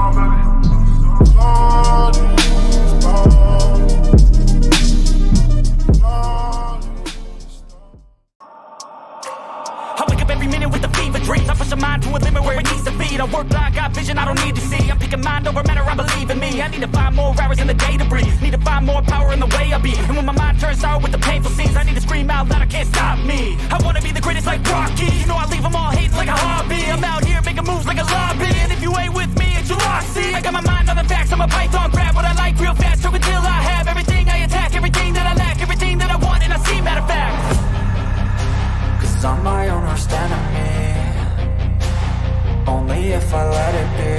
work blind, got vision I don't need to see. I'm picking mind over matter, I believe in me. I need to find more hours in the day to breathe. Need to find more power in the way I be. And when my mind turns sour with the painful scenes, I need to scream out loud, I can't stop me. I wanna be the greatest like Rocky. You know I leave them all hating like a hobby. I'm out here making moves like a lobby. And if you ain't with me, it's your loss. See, I got my mind on the facts, I'm a python, grab what I like real fast. Choke until I have everything I attack, everything that I lack, everything that I want, and I see, matter of fact. Cause I'm my own worst enemy. Only if I let it be.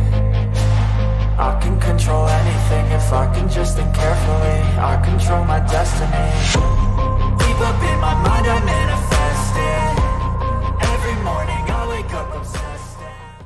I can control anything if I can just think carefully. I control my destiny. Deep up in my mind I manifest it. Every morning I wake up obsessed.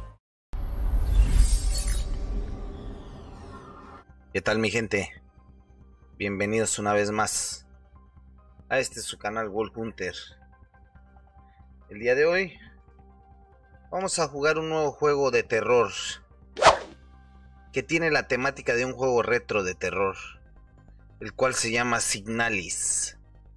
¿Qué tal, mi gente? Bienvenidos una vez más a este su canal Wolf Hunter. El día de hoy vamos a jugar un nuevo juego de terror que tiene la temática de un juego retro de terror, el cual se llama Signalis.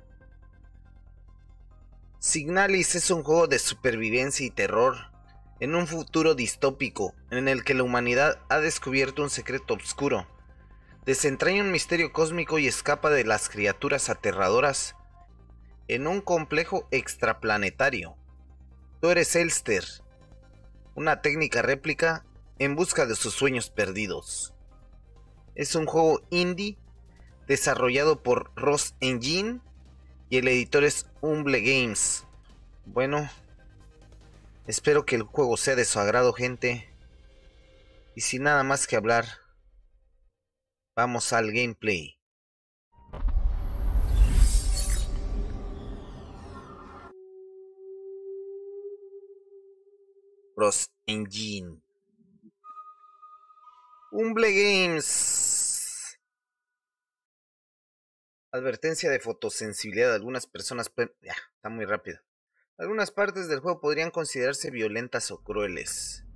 Signalis es un juego de supervivencia y terror en un futuro distópico en el que la humanidad ha descubierto un secreto oscuro, desentraña un misterio cósmico y escapa de las criaturas aterradoras en un complejo extraplanetario. Tú eres Elster, una técnica réplica en busca de sus sueños perdidos. Es un juego indie desarrollado por Rose Engine y el editor es Humble Games. Bueno, espero que el juego sea de su agrado, gente. Y sin nada más que hablar, vamos al gameplay. Rose Engine. Humble Games. Advertencia de fotosensibilidad. Algunas personas pueden... Ya, está muy rápido. Algunas partes del juego podrían considerarse violentas o crueles.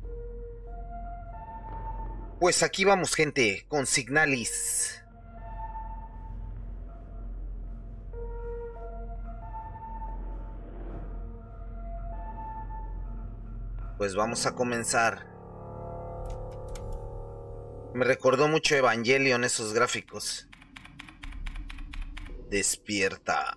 Pues aquí vamos, gente, con Signalis. Pues vamos a comenzar. Me recordó mucho Evangelion esos gráficos. Despierta.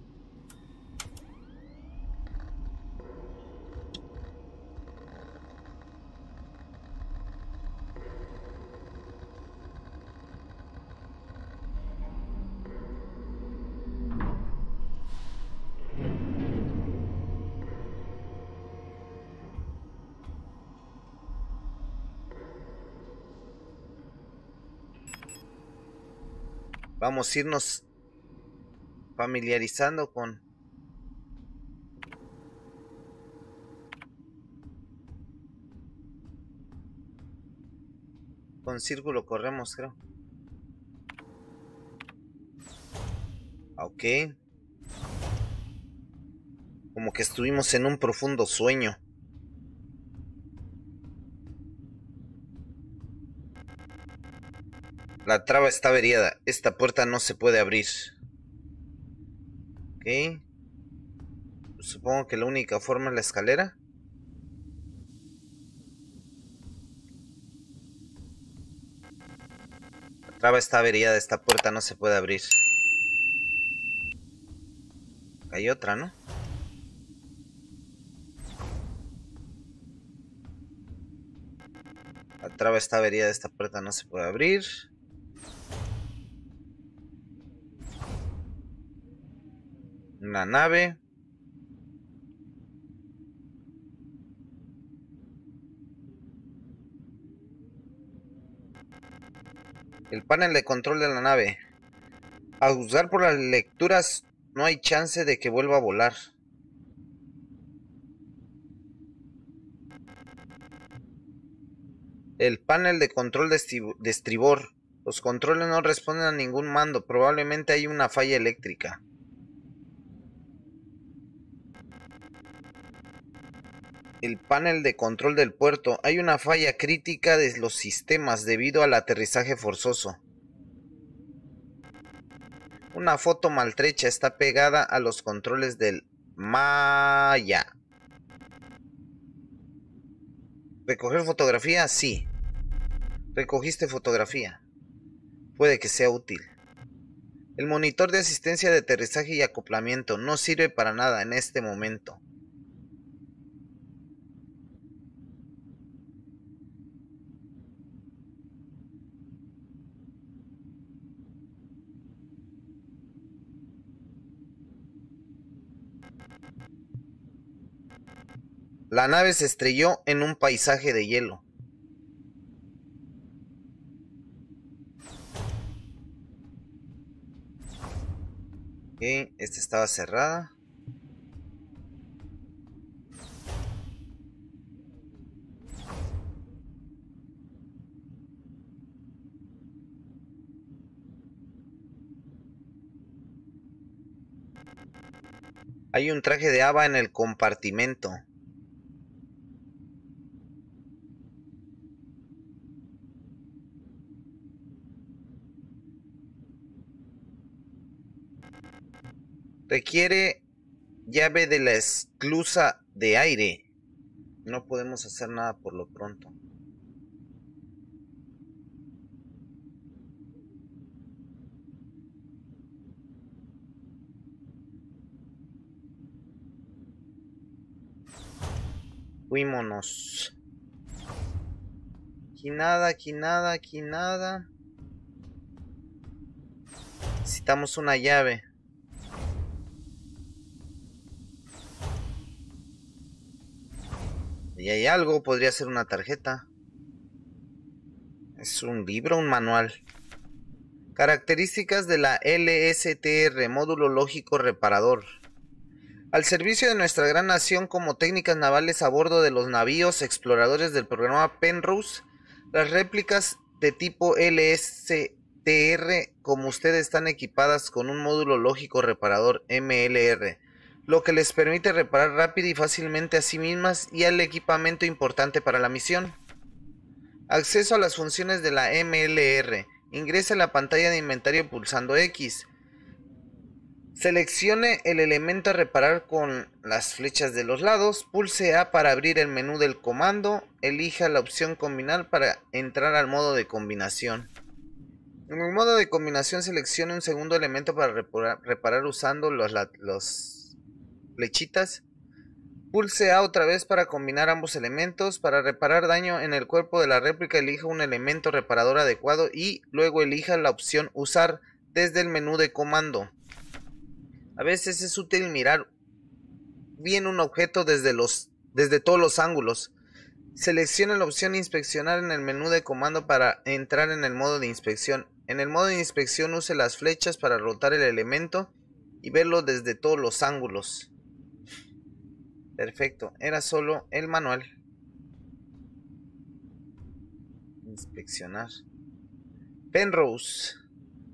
Vamos a irnos familiarizando con círculo corremos, creo. Ok. Como que estuvimos en un profundo sueño. La traba está averiada. Esta puerta no se puede abrir. Ok. Supongo que la única forma es la escalera. La traba está averiada. Esta puerta no se puede abrir. Hay otra, ¿no? La traba está averiada. Esta puerta no se puede abrir. Una nave. El panel de control de la nave. A juzgar por las lecturas, no hay chance de que vuelva a volar. El panel de control de estribor. Los controles no responden a ningún mando. Probablemente hay una falla eléctrica. El panel de control del puerto. Hay una falla crítica de los sistemas debido al aterrizaje forzoso. Una foto maltrecha está pegada a los controles del Maya. ¿Recoger fotografía? Sí. Recogiste fotografía. Puede que sea útil. El monitor de asistencia de aterrizaje y acoplamiento no sirve para nada en este momento. La nave se estrelló en un paisaje de hielo. Ok, esta estaba cerrada. Hay un traje de Ava en el compartimento. Requiere llave de la esclusa de aire. No podemos hacer nada por lo pronto. Fuímonos. Aquí nada, aquí nada, aquí nada. Necesitamos una llave. Y hay algo, podría ser una tarjeta. Es un libro, un manual. Características de la LSTR, módulo lógico reparador. Al servicio de nuestra gran nación como técnicas navales a bordo de los navíos exploradores del programa Penrose, las réplicas de tipo LSTR como ustedes están equipadas con un módulo lógico reparador MLR, lo que les permite reparar rápido y fácilmente a sí mismas y al equipamiento importante para la misión. Acceso a las funciones de la MLR. Ingrese a la pantalla de inventario pulsando X. Seleccione el elemento a reparar con las flechas de los lados. Pulse A para abrir el menú del comando. Elija la opción combinar para entrar al modo de combinación. En el modo de combinación seleccione un segundo elemento para reparar usando los flechitas. Pulse A otra vez para combinar ambos elementos. Para reparar daño en el cuerpo de la réplica, elija un elemento reparador adecuado y luego elija la opción usar desde el menú de comando. A veces es útil mirar bien un objeto desde todos los ángulos. Seleccione la opción inspeccionar en el menú de comando para entrar en el modo de inspección. En el modo de inspección use las flechas para rotar el elemento y verlo desde todos los ángulos. Perfecto, era solo el manual. Inspeccionar. Penrose.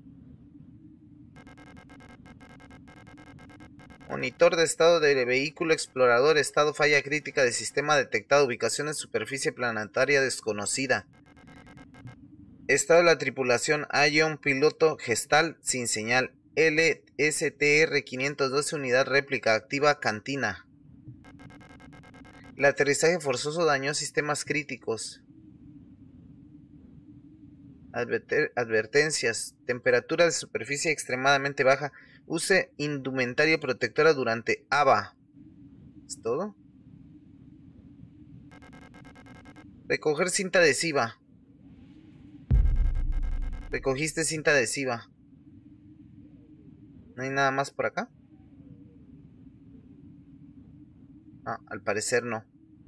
Monitor de estado del vehículo explorador. Estado falla crítica de sistema detectado. Ubicación en superficie planetaria desconocida. Estado de la tripulación. Ion piloto gestal sin señal. LSTR 512 unidad réplica. Activa cantina. El aterrizaje forzoso dañó sistemas críticos. Advertencias. Temperatura de superficie extremadamente baja. Use indumentaria protectora durante AVA. ¿Es todo? Recoger cinta adhesiva. Recogiste cinta adhesiva. ¿No hay nada más por acá? Ah, al parecer no.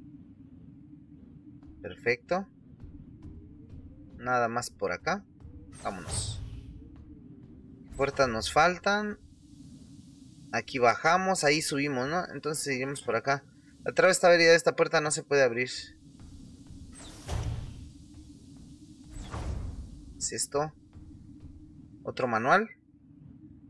Perfecto. Nada más por acá. Vámonos. Puertas nos faltan. Aquí bajamos, ahí subimos, ¿no? Entonces seguimos por acá. La traba está averida, esta puerta no se puede abrir. ¿Es esto? Otro manual.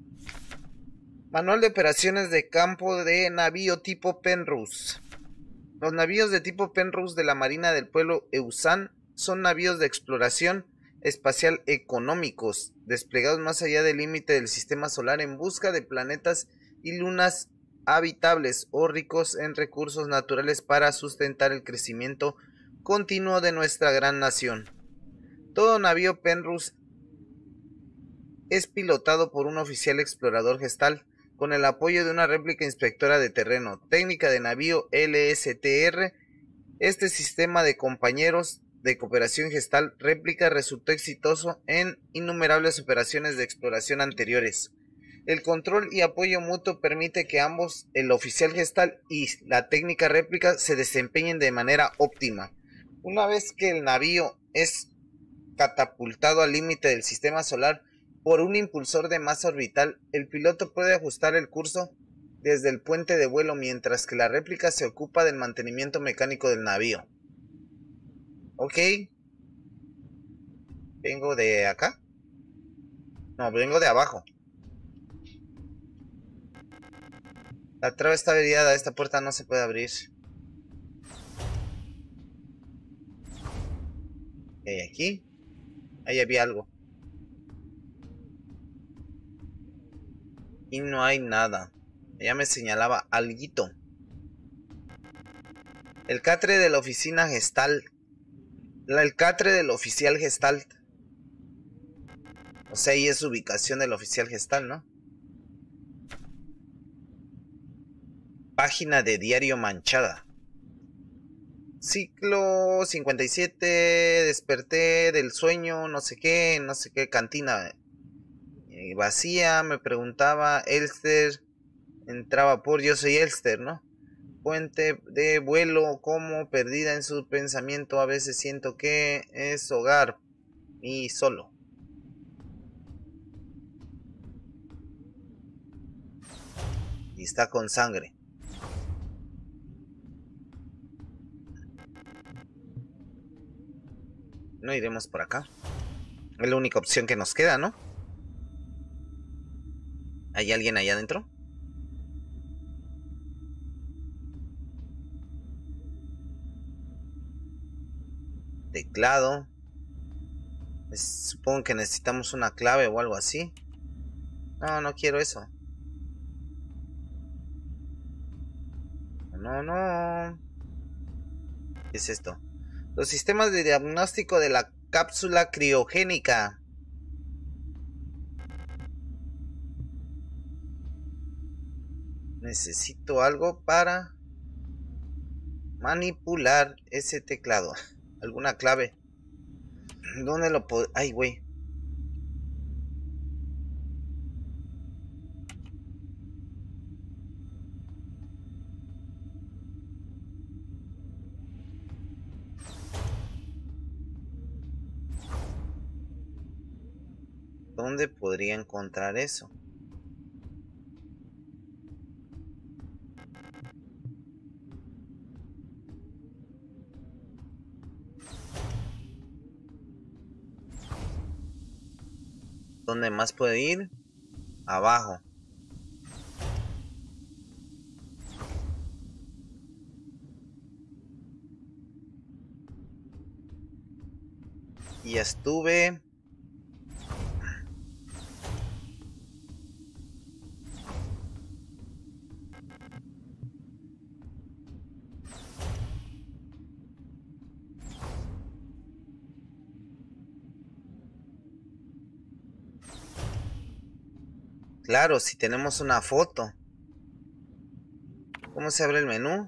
Manual de operaciones de campo de navío tipo Penrose. Los navíos de tipo Penrose de la Marina del Pueblo Eusan son navíos de exploración espacial económicos, desplegados más allá del límite del sistema solar en busca de planetas y lunas habitables o ricos en recursos naturales para sustentar el crecimiento continuo de nuestra gran nación. Todo navío Penrose es pilotado por un oficial explorador gestal, con el apoyo de una réplica inspectora de terreno, técnica de navío LSTR. Este sistema de compañeros de cooperación gestal réplica resultó exitoso en innumerables operaciones de exploración anteriores. El control y apoyo mutuo permite que ambos, el oficial gestal y la técnica réplica, se desempeñen de manera óptima. Una vez que el navío es catapultado al límite del sistema solar por un impulsor de masa orbital, el piloto puede ajustar el curso desde el puente de vuelo, mientras que la réplica se ocupa del mantenimiento mecánico del navío. Ok. ¿Vengo de acá? No, vengo de abajo. La traba está averiada, esta puerta no se puede abrir. ¿Qué hay aquí? Ahí había algo. Y no hay nada. Ella me señalaba alguito. El catre de la oficina gestal. El catre del oficial gestal. O sea, ahí es ubicación del oficial gestal, ¿no? Página de diario manchada. Ciclo 57. Desperté del sueño, no sé qué, cantina vacía. Me preguntaba Elster. Entraba por yo soy Elster, ¿no? Puente de vuelo, como perdida en su pensamiento. A veces siento que es hogar y solo. Y está con sangre. No iremos por acá. Es la única opción que nos queda, ¿no? ¿Hay alguien allá adentro? Teclado. Supongo que necesitamos una clave o algo así. No, no quiero eso. No. ¿Qué es esto? Los sistemas de diagnóstico de la cápsula criogénica. Necesito algo para manipular ese teclado. ¿Alguna clave? ¿Dónde lo puedo? Ay, güey. ¿Dónde podría encontrar eso? ¿Dónde más puedo ir? Abajo. Y estuve. Claro, si tenemos una foto. ¿Cómo se abre el menú?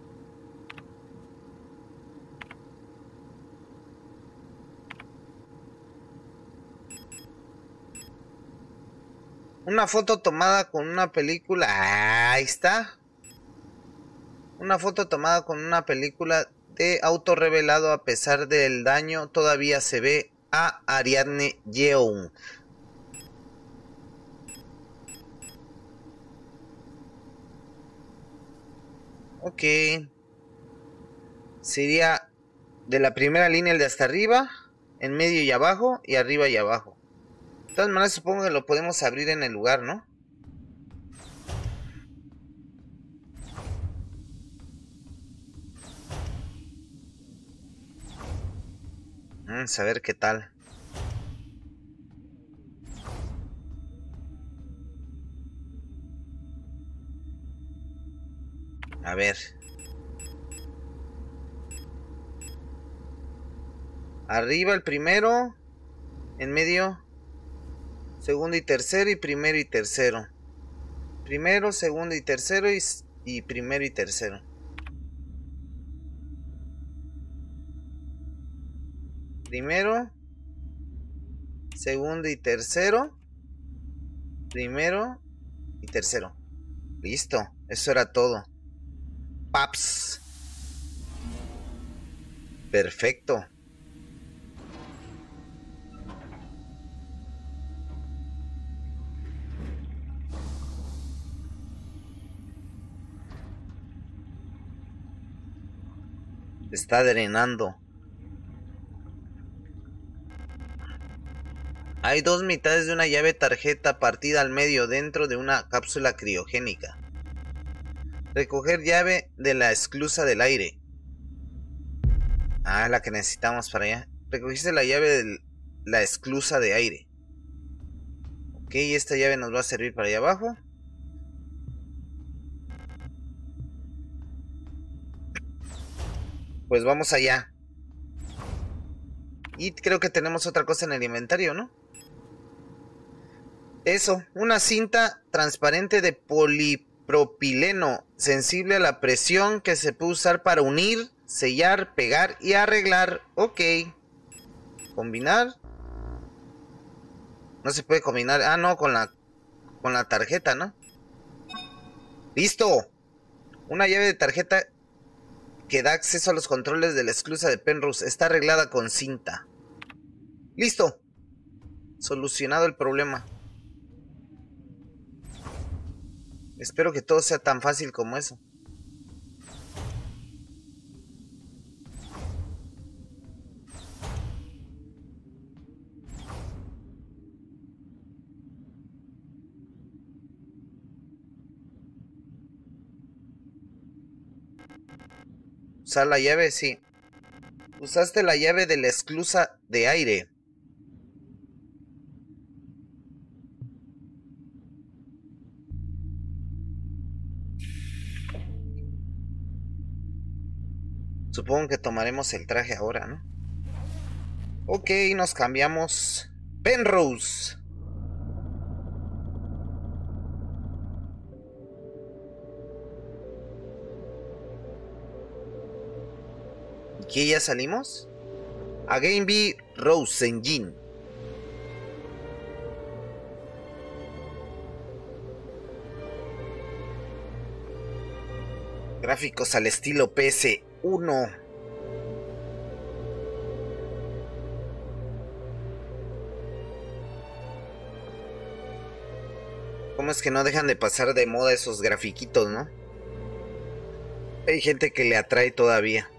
Una foto tomada con una película. Ahí está. Una foto tomada con una película de auto revelado. A pesar del daño, todavía se ve a Ariadne Yeung. Ok. Sería de la primera línea el de hasta arriba, en medio y abajo, y arriba y abajo. De todas maneras, supongo que lo podemos abrir en el lugar, ¿no? Vamos a ver qué tal. A ver. Arriba el primero. En medio. Segundo y tercero y primero y tercero. Primero, segundo y tercero y primero y tercero. Primero, segundo y tercero. Primero y tercero. Listo, eso era todo. Paps. Perfecto. Está drenando. Hay dos mitades de una llave tarjeta partida al medio dentro de una cápsula criogénica. Recoger llave de la esclusa del aire. Ah, la que necesitamos para allá. Recogiste la llave de la esclusa de aire. Ok, esta llave nos va a servir para allá abajo. Pues vamos allá. Y creo que tenemos otra cosa en el inventario, ¿no? Eso, una cinta transparente de polipropileno sensible a la presión que se puede usar para unir, sellar, pegar y arreglar. Ok. Combinar. No se puede combinar. Ah, no, con la tarjeta, ¿no? ¡Listo! Una llave de tarjeta que da acceso a los controles de la esclusa de Penrose. Está arreglada con cinta. ¡Listo! Solucionado el problema. Espero que todo sea tan fácil como eso. ¿Usar la llave? Sí. Usaste la llave de la esclusa de aire. Supongo que tomaremos el traje ahora, ¿no? Ok, nos cambiamos. Penrose. ¿Qué ya salimos? Again B. Rose Engine. Gráficos al estilo PS1. ¿Cómo es que no dejan de pasar de moda esos grafiquitos, no? Hay gente que le atrae todavía.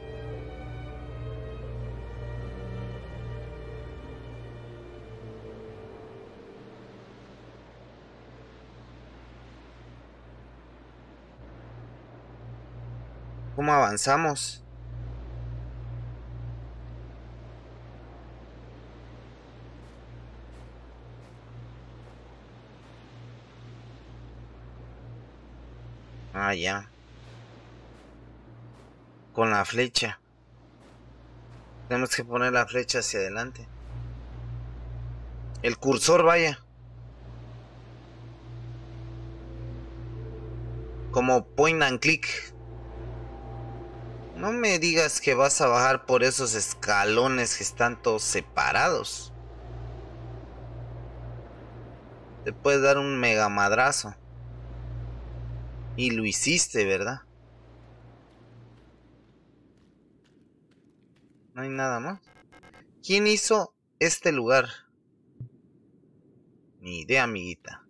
¿Cómo avanzamos? Ah, ya. Con la flecha. Tenemos que poner la flecha hacia adelante. El cursor, vaya. Como point and click. No me digas que vas a bajar por esos escalones que están todos separados. Te puedes dar un mega madrazo. Y lo hiciste, ¿verdad? No hay nada más. ¿Quién hizo este lugar? Ni idea, amiguita.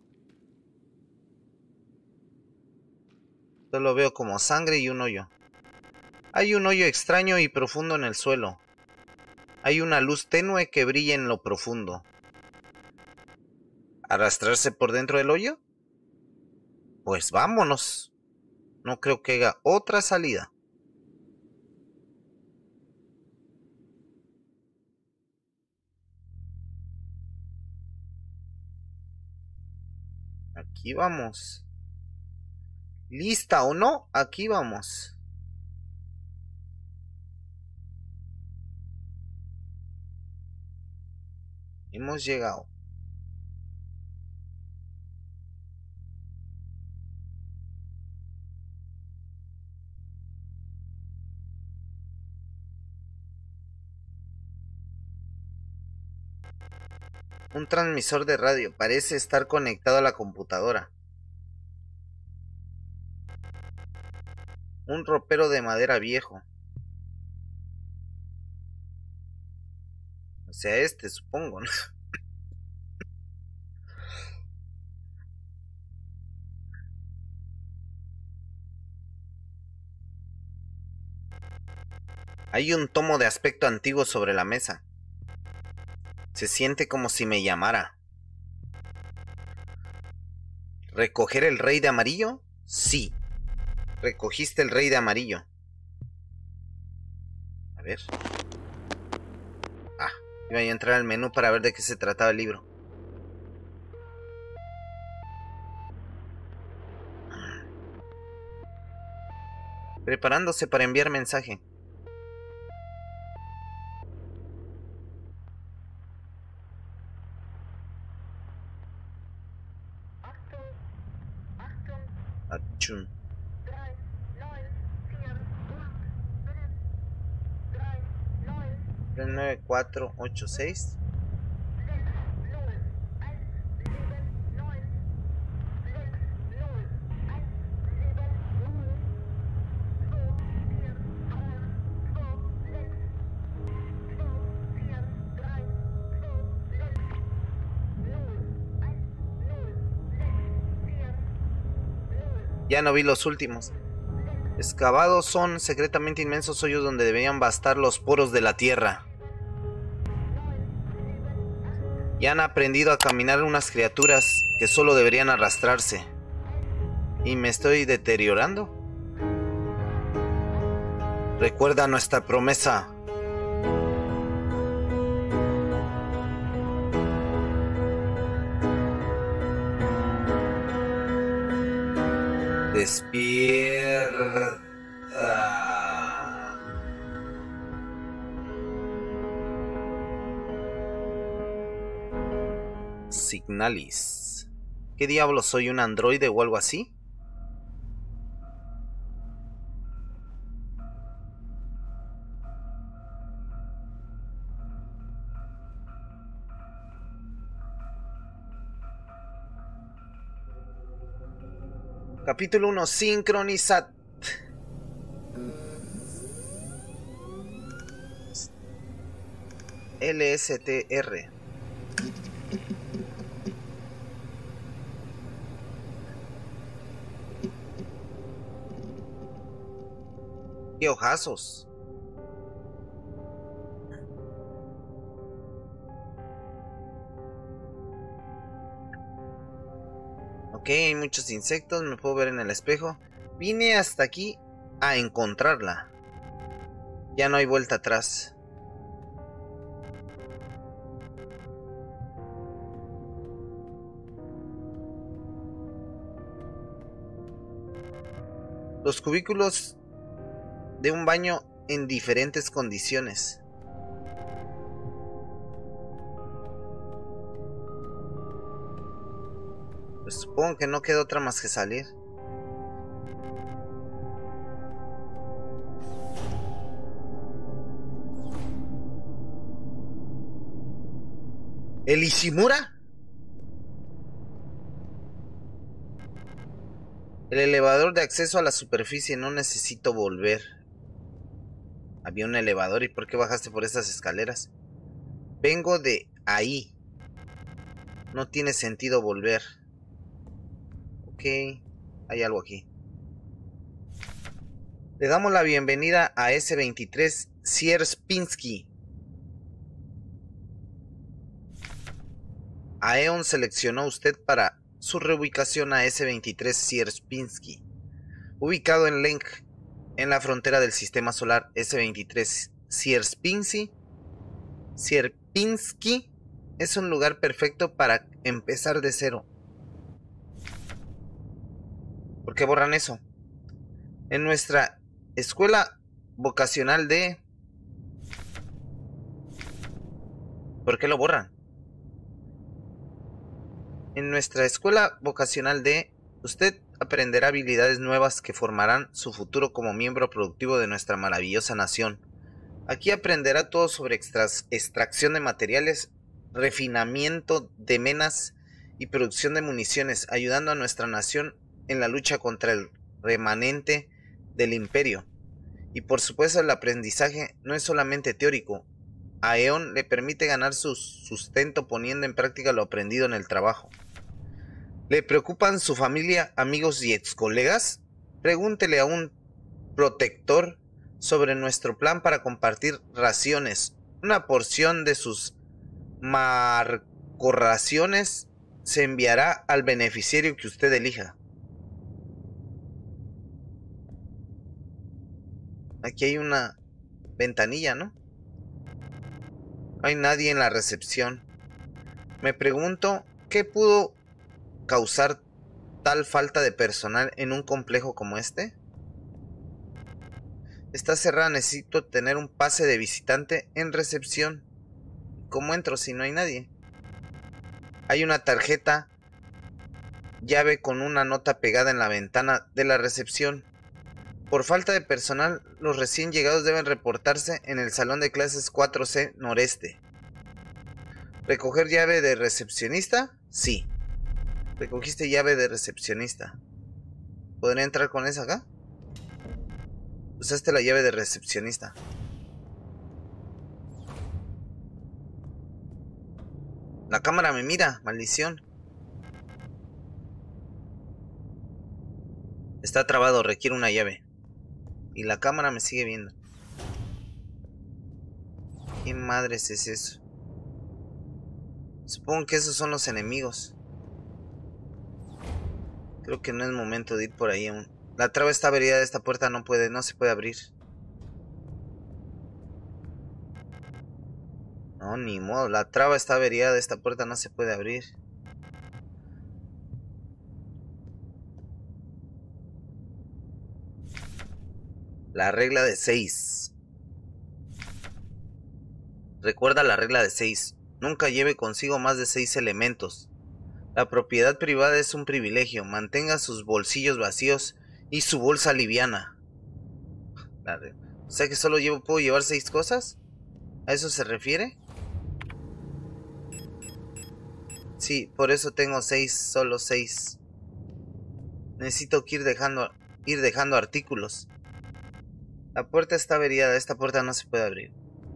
Solo veo como sangre y un hoyo. Hay un hoyo extraño y profundo en el suelo. Hay una luz tenue que brilla en lo profundo. ¿Arrastrarse por dentro del hoyo? Pues vámonos. No creo que haya otra salida. Aquí vamos. ¿Lista o no? Aquí vamos. Hemos llegado. Un transmisor de radio. Parece estar conectado a la computadora. Un ropero de madera viejo. O sea, este, supongo, ¿no? Hay un tomo de aspecto antiguo sobre la mesa. Se siente como si me llamara. ¿Recoger el rey de amarillo? Sí. Recogiste el rey de amarillo. A ver. Ah, iba a entrar al menú para ver de qué se trataba el libro. Preparándose para enviar mensaje. Achun. 39486. Ya no vi los últimos. Excavados son secretamente inmensos hoyos donde deberían bastar los poros de la tierra. Ya han aprendido a caminar unas criaturas que solo deberían arrastrarse. ¿Y me estoy deteriorando? Recuerda nuestra promesa. Despierta. Signalis. ¿Qué diablos, soy un androide o algo así? Capítulo 1. Sincronizat. LSTR. ¡Qué hojazos! Ok, hay muchos insectos, me puedo ver en el espejo. Vine hasta aquí a encontrarla. Ya no hay vuelta atrás. Los cubículos de un baño en diferentes condiciones. Pues supongo que no queda otra más que salir. ¿El Ishimura? El elevador de acceso a la superficie, no necesito volver. Había un elevador, ¿y por qué bajaste por esas escaleras? Vengo de ahí. No tiene sentido volver. Ok, hay algo aquí. Le damos la bienvenida a S23 Sierpinski. Aeon seleccionó usted para su reubicación a S23 Sierpinski, ubicado en Lenk, en la frontera del sistema solar. S23 Sierpinski es un lugar perfecto para empezar de cero. qué borran eso? En nuestra escuela vocacional de... ¿Por qué lo borran? En nuestra escuela vocacional de... Usted aprenderá habilidades nuevas que formarán su futuro como miembro productivo de nuestra maravillosa nación. Aquí aprenderá todo sobre extracción de materiales, refinamiento de menas y producción de municiones, ayudando a nuestra nación en la lucha contra el remanente del imperio. Y por supuesto el aprendizaje no es solamente teórico. A Eon le permite ganar su sustento poniendo en práctica lo aprendido en el trabajo. ¿Le preocupan su familia, amigos y ex colegas? Pregúntele a un protector sobre nuestro plan para compartir raciones. Una porción de sus marcorraciones se enviará al beneficiario que usted elija. Aquí hay una ventanilla, ¿no? No hay nadie en la recepción. Me pregunto, ¿qué pudo causar tal falta de personal en un complejo como este? Está cerrada, necesito tener un pase de visitante en recepción. ¿Cómo entro si no hay nadie? Hay una tarjeta llave con una nota pegada en la ventana de la recepción. Por falta de personal, los recién llegados deben reportarse en el salón de clases 4C Noreste. ¿Recoger llave de recepcionista? Sí. Recogiste llave de recepcionista. ¿Podría entrar con esa acá? Usaste la llave de recepcionista. La cámara me mira, maldición. Está trabado, requiere una llave. Y la cámara me sigue viendo. ¿Qué madres es eso? Supongo que esos son los enemigos. Creo que no es momento de ir por ahí aún. La traba está averiada, esta puerta no se puede abrir. No, ni modo, la traba está averiada, esta puerta no se puede abrir. La regla de 6. Recuerda la regla de 6. Nunca lleve consigo más de 6 elementos. La propiedad privada es un privilegio. Mantenga sus bolsillos vacíos y su bolsa liviana. O sea que solo puedo llevar 6 cosas. ¿A eso se refiere? Sí, por eso tengo 6, solo 6. Necesito ir dejando artículos. La puerta está averiada, esta puerta no se puede abrir.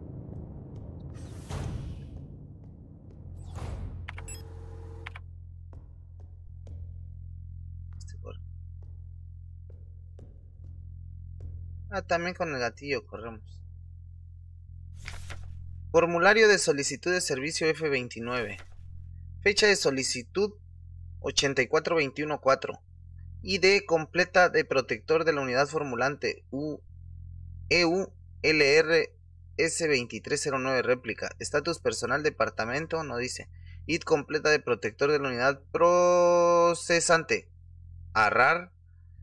También con el gatillo corremos. Formulario de solicitud de servicio F29. Fecha de solicitud 84214. ID completa de protector de la unidad formulante EULR S2309 réplica. Estatus personal departamento, no dice. ID completa de protector de la unidad procesante ARRAR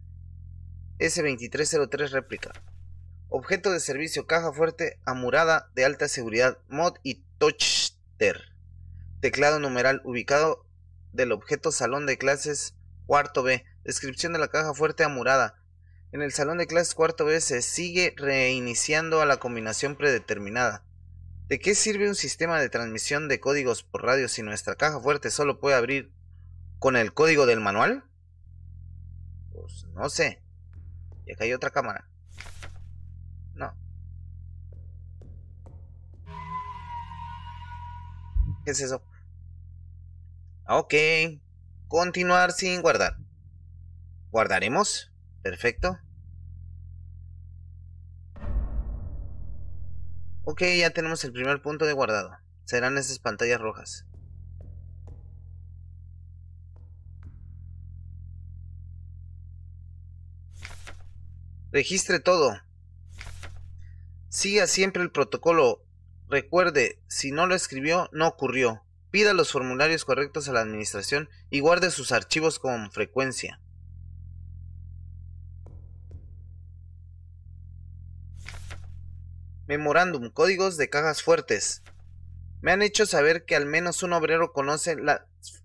S2303 réplica. Objeto de servicio, caja fuerte amurada de alta seguridad, mod y touchter. Teclado numeral ubicado del objeto salón de clases cuarto B. Descripción de la caja fuerte amurada. En el salón de clases cuarto B se sigue reiniciando a la combinación predeterminada. ¿De qué sirve un sistema de transmisión de códigos por radio si nuestra caja fuerte solo puede abrir con el código del manual? Pues no sé. Y acá hay otra cámara. No. ¿Qué es eso? Ok. Continuar sin guardar. ¿Guardaremos? Perfecto. Ok, ya tenemos el primer punto de guardado. Serán esas pantallas rojas. Registre todo. Siga siempre el protocolo. Recuerde, si no lo escribió, no ocurrió. Pida los formularios correctos a la administración y guarde sus archivos con frecuencia. Memorándum, códigos de cajas fuertes. Me han hecho saber que al menos un obrero conoce las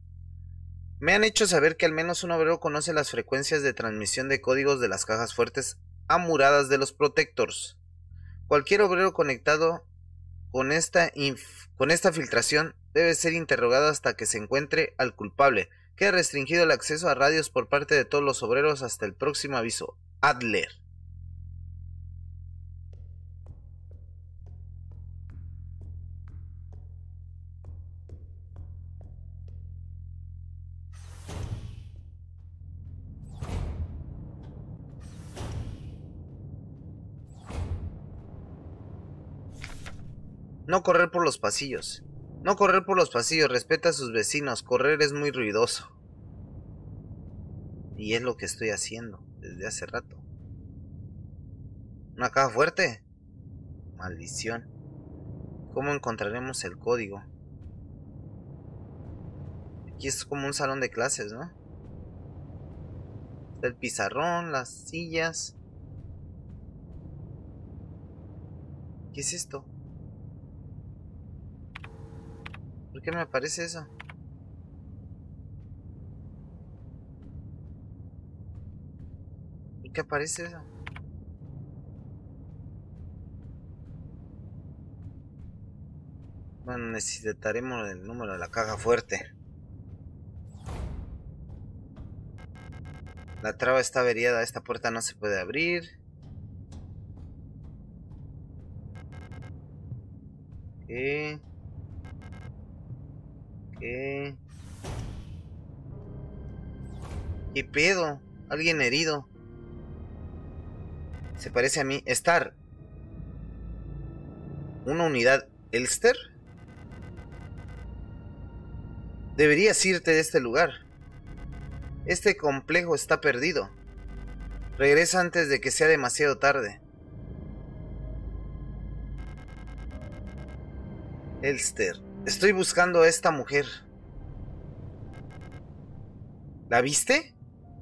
frecuencias de transmisión de códigos de las cajas fuertes amuradas de los Protectors. Cualquier obrero conectado con esta filtración debe ser interrogado hasta que se encuentre al culpable. Queda restringido el acceso a radios por parte de todos los obreros hasta el próximo aviso. Adler. No correr por los pasillos. No correr por los pasillos, respeta a sus vecinos. Correr es muy ruidoso. Y es lo que estoy haciendo desde hace rato. ¿Una caja fuerte? Maldición. ¿Cómo encontraremos el código? Aquí es como un salón de clases, ¿no? Está el pizarrón, las sillas. ¿Qué es esto? ¿Por qué me aparece eso? ¿Por qué aparece eso? Bueno, necesitaremos el número de la caja fuerte. La traba está averiada, esta puerta no se puede abrir. ¿Qué pedo? Alguien herido. Se parece a mí. Star. ¿Una unidad Elster? Deberías irte de este lugar. Este complejo está perdido. Regresa antes de que sea demasiado tarde. Elster. Estoy buscando a esta mujer. ¿La viste?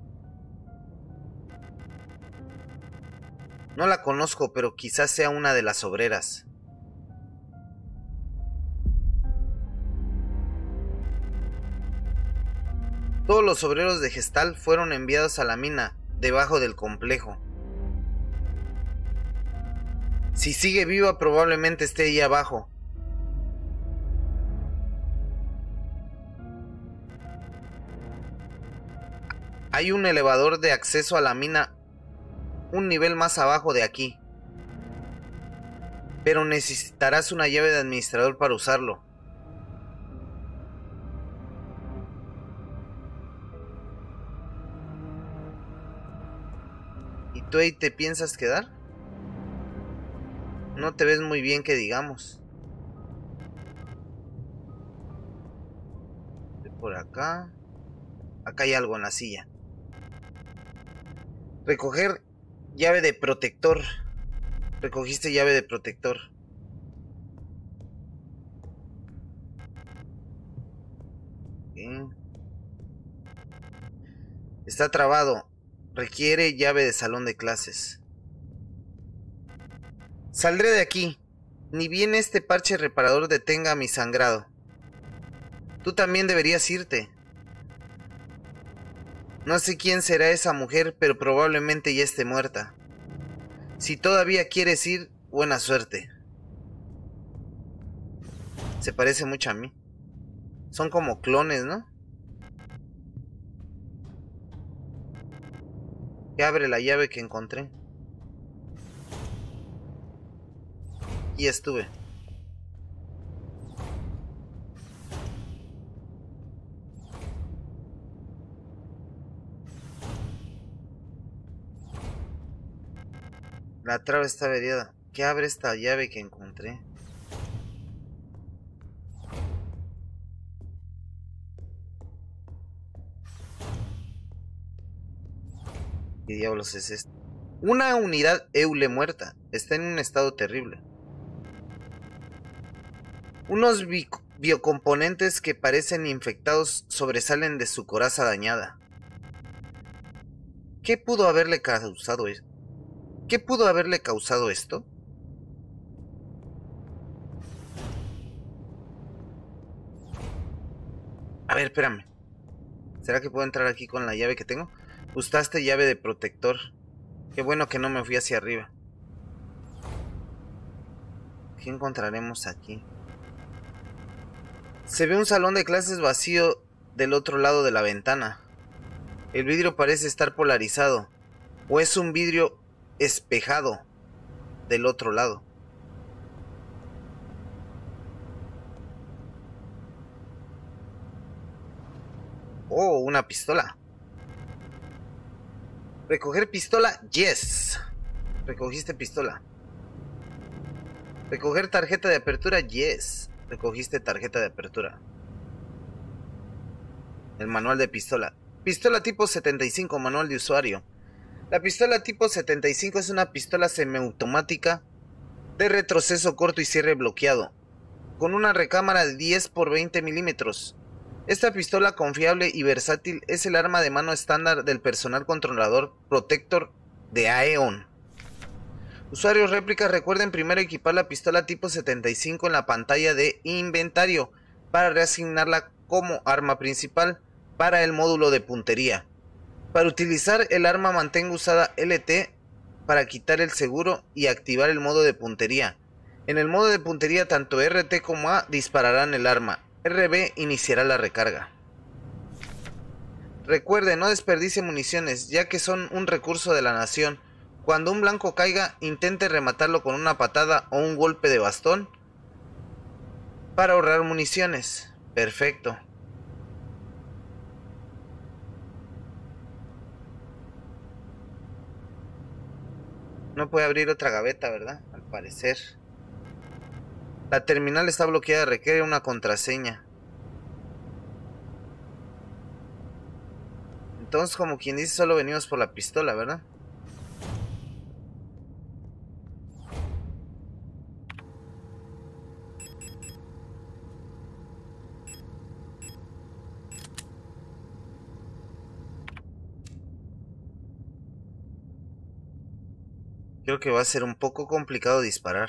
No la conozco, pero quizás sea una de las obreras. Todos los obreros de Gestal fueron enviados a la mina debajo del complejo. Si sigue viva, probablemente esté ahí abajo. Hay un elevador de acceso a la mina un nivel más abajo de aquí. Pero necesitarás una llave de administrador para usarlo. ¿Y tú ahí te piensas quedar? No te ves muy bien que digamos. Por acá. Acá hay algo en la silla. Recoger llave de protector. Recogiste llave de protector. Bien. Está trabado. Requiere llave de salón de clases. Saldré de aquí. Ni bien este parche reparador detenga mi sangrado. Tú también deberías irte. No sé quién será esa mujer, pero probablemente ya esté muerta. Si todavía quieres ir, buena suerte. Se parece mucho a mí. Son como clones, ¿no? Que abre la llave que encontré. Y estuve. La traba está averiada. ¿Qué abre esta llave que encontré? ¿Qué diablos es esto? Una unidad Eule muerta. Está en un estado terrible. Unos biocomponentes que parecen infectados sobresalen de su coraza dañada. ¿Qué pudo haberle causado esto? ¿Qué pudo haberle causado esto? A ver, espérame. ¿Será que puedo entrar aquí con la llave que tengo? Usaste llave de protector. Qué bueno que no me fui hacia arriba. ¿Qué encontraremos aquí? Se ve un salón de clases vacío del otro lado de la ventana. El vidrio parece estar polarizado. O es un vidrio espejado del otro lado. Oh, una pistola. Recoger pistola, yes. Recogiste pistola. Recoger tarjeta de apertura, yes. Recogiste tarjeta de apertura. El manual de pistola. Pistola tipo 75, manual de usuario. La pistola tipo 75 es una pistola semiautomática de retroceso corto y cierre bloqueado, con una recámara de 10 por 20 milímetros. Esta pistola confiable y versátil es el arma de mano estándar del personal controlador Protector de Aeon. Usuarios réplicas, recuerden primero equipar la pistola tipo 75 en la pantalla de inventario para reasignarla como arma principal para el módulo de puntería. Para utilizar el arma mantenga usada LT para quitar el seguro y activar el modo de puntería. En el modo de puntería tanto RT como A dispararán el arma. RB iniciará la recarga. Recuerde, no desperdicie municiones, ya que son un recurso de la nación. Cuando un blanco caiga, intente rematarlo con una patada o un golpe de bastón para ahorrar municiones. Perfecto. No puede abrir otra gaveta, ¿verdad? Al parecer. La terminal está bloqueada, requiere una contraseña. Entonces, como quien dice, solo venimos por la pistola, ¿verdad? Creo que va a ser un poco complicado disparar.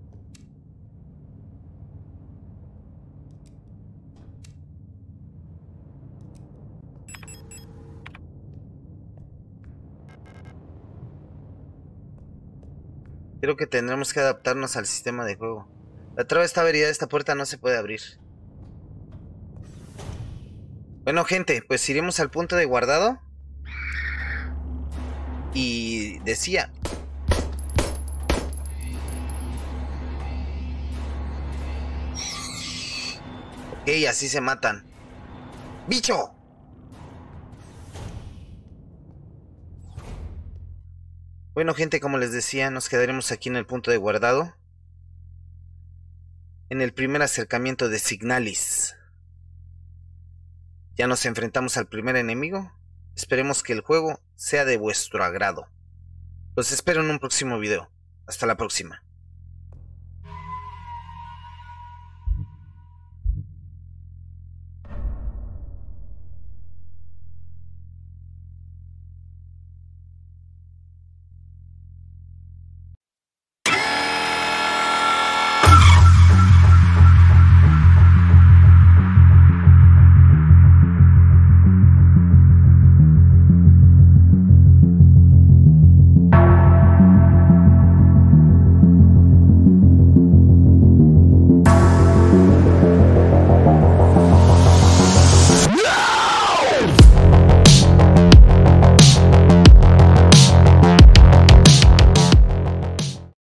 Creo que tendremos que adaptarnos al sistema de juego. La traba está averida, esta puerta no se puede abrir. Bueno, gente, pues iremos al punto de guardado. Y decía... Ok, así se matan. ¡Bicho! Bueno, gente, como les decía, nos quedaremos aquí en el punto de guardado. En el primer acercamiento de Signalis. Ya nos enfrentamos al primer enemigo. Esperemos que el juego sea de vuestro agrado. Los espero en un próximo video. Hasta la próxima.